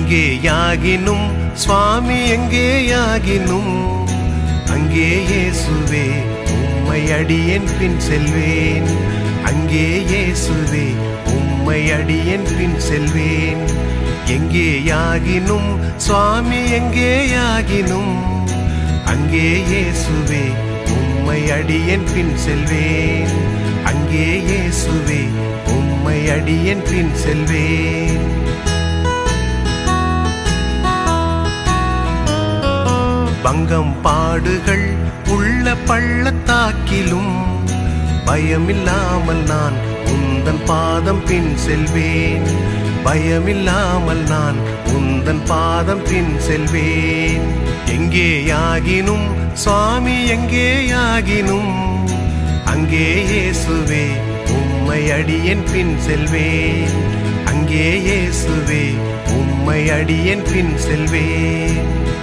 எங்கேயாகினும் சுவாமி எங்கேயாகினும் அங்கே இயேசுவே உம்மை அடியேன் பின் செல்வேன். அங்கே இயேசுவே உம்மை அடியேன் பின் செல்வேன். எங்கேயாகினும் சுவாமி எங்கேயாகினும் அங்கே இயேசுவே உம்மை அடியேன் பின் செல்வேன். அங்கே இயேசுவே உம்மை அடியேன் பின் செல்வேன். பங்கம் பாடுகள் உள்ள பள்ளத்தாக்கிலும் பயமில்லாமல் நான் உந்தன் பாதம் பின் செல்வேன். பயமில்லாமல் நான் உந்தன் பாதம் பின் செல்வேன். எங்கேயாகினும் சுவாமி எங்கேயாகினும் அங்கே இயேசுவே உம்மை அடியேன் பின் செல்வேன். அங்கே இயேசுவே உம்மை அடியேன் பின் செல்வேன்.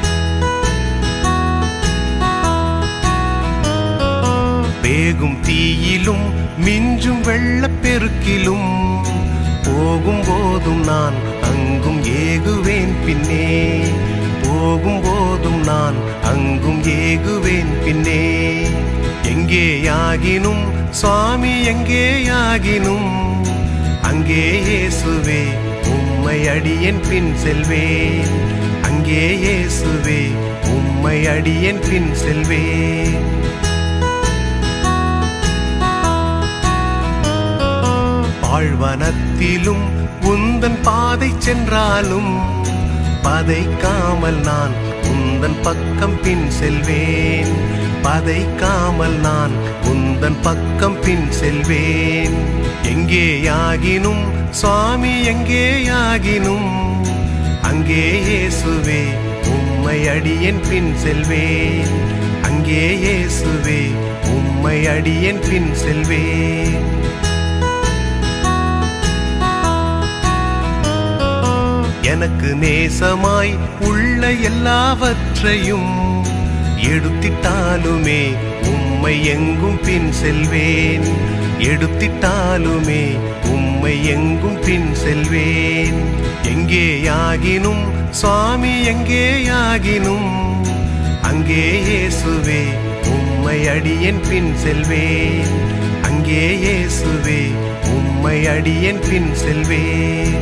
வேகும் தீயிலும் மிஞ்சும் வெள்ளப்பெருக்கிலும் போகும் போதும் நான் அங்கும் ஏகுவேன் பின்னே. போகும் போதும் நான் அங்கும் ஏகுவேன் பின்னே. எங்கேயாகினும் சுவாமி எங்கேயாகினும் அங்கே இயேசுவே உம்மை அடியேன் பின் செல்வேன். அங்கே இயேசுவே உம்மை அடியேன் பின் செல்வேன். பாழ்வனத்திலும் உந்தன் பாதை சென்றாலும் பதைக்காமல் நான் உந்தன் பக்கம் பின் செல்வேன். பதைக்காமல் நான் உந்தன் பக்கம் பின் செல்வேன். எங்கேயாகினும் சுவாமி எங்கேயாகினும் அங்கே இயேசுவே உம்மை அடியேன் பின் செல்வேன். அங்கே இயேசுவே உம்மை அடியேன் பின் செல்வேன். எனக்கு நேசமாய் உள்ள எல்லாவற்றையும் எடுத்திட்டாலுமே உம்மை எங்கும் பின் செல்வேன். எடுத்திட்டாலுமே உம்மை எங்கும் பின் செல்வேன். எங்கேயாகினும் சுவாமி எங்கேயாகினும் அங்கே இயேசுவே உம்மை அடியேன் பின் செல்வேன். அங்கே இயேசுவே உம்மை அடியேன் பின் செல்வேன்.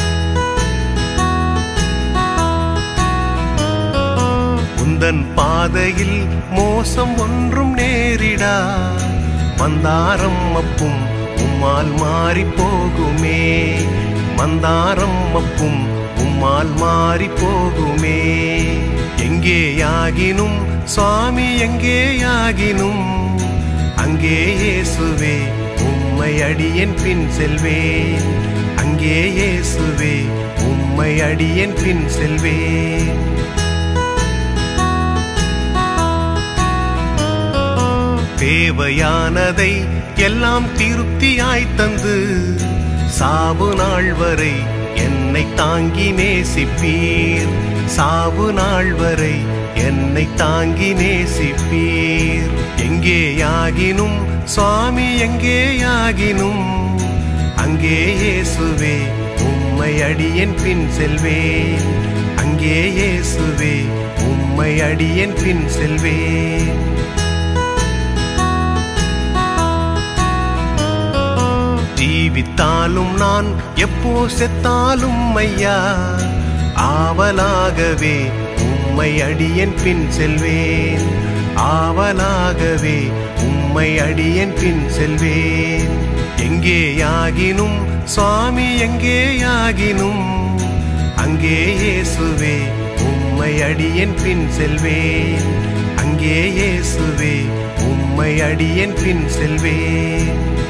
உந்தன் பாதையில் மோசம் ஒன்றும் நேரிடா. மந்தாரம் அப்பும் உம்மால் மாறி போகுமே. மந்தாரம் அப்பும் உம்மால் மாறி போகுமே. எங்கேயாகினும் சுவாமி எங்கேயாகினும் அங்கே இயேசுவே உம்மை அடியேன் பின் செல்வேன். அங்கே இயேசுவே உம்மை அடியேன் பின் செல்வேன். தேவையானதை எல்லாம் திருப்தியாய் தந்து சாவு நாள் வரை என்னை தாங்கி நேசிப்பீர். சாவு நாள் வரை என்னை தாங்கி நேசிப்பீர். எங்கேயாகினும் சுவாமி எங்கேயாகினும் அங்கே இயேசுவே உம்மை அடியேன் பின் செல்வேன். அங்கே இயேசுவே உம்மை அடியேன் பின் செல்வேன். ஜீவித்தாலும் நான் எப்போ செத்தாலும் ஐயா ஆவலாகவே உம்மை அடியேன் பின் செல்வேன். ஆவலாகவே உம்மை அடியேன் பின் செல்வேன். எங்கேயாகினும் சுவாமி எங்கேயாகினும் அங்கே இயேசுவே உம்மை அடியேன் பின் செல்வேன். அங்கே இயேசுவே உம்மை அடியேன் பின் செல்வேன்.